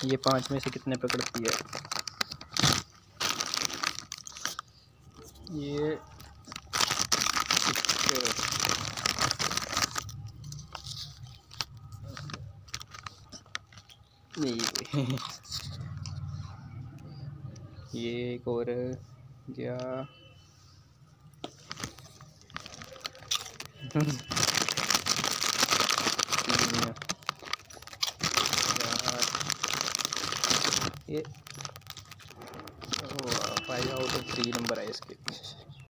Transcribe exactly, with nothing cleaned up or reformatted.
ये पांच में से कितने पकड़ती है? ये नहीं ये एक और गया। ये five out of three number है इसके।